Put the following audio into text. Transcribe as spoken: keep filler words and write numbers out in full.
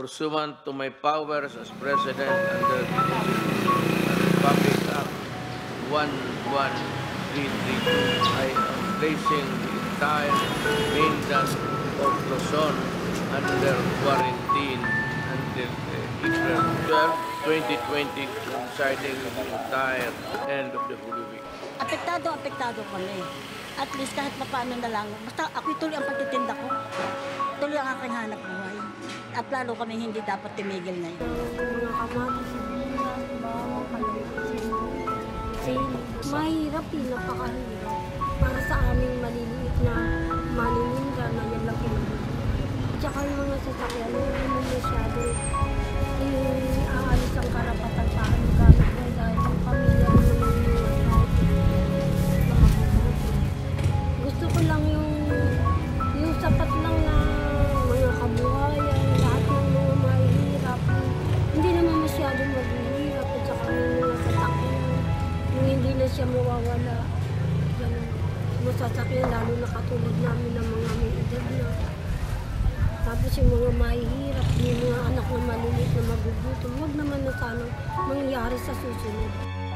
pursuant to my powers as President under the Republic Act one one three three two, I am placing the entire mainland of Luzon under quarantine until uh, April twelfth, twenty twenty, coinciding with the entire end of the Holy Week. Apektado, apektado kami. At least kahit paano na lang, basta ako tuloy ang pagtitinda ko. Tuloy ang aking hanap buhay. At lalo kami hindi dapat tumigil na yun. Mga kamatis, sibuyas, bawang, kalamansi, sili. Mahirap eh, napakahirap. Para sa aming maliliit na manininda na yan lang pinag-ibig. Tsaka yung mga sasakyan, hindi mo masyado i-aalis ang karapatan sa aming gamit mo dahil ang pamilya mo naman yung kahit na mabubuti. Gusto ko lang yung yung sapat lang na mga kabuhayan, lahat ng mga mahihirap. Hindi naman masyadong maghihirap at saka yung mga sasakyan, yung hindi na siya mawawala. Ganun. Yung sasakyan, lalo na katulad namin ng mga may edad na. Tapos yung mga mahihirap, yung mga anak na maliliit na magugutom, huwag naman na sana mangyayari sa susunod.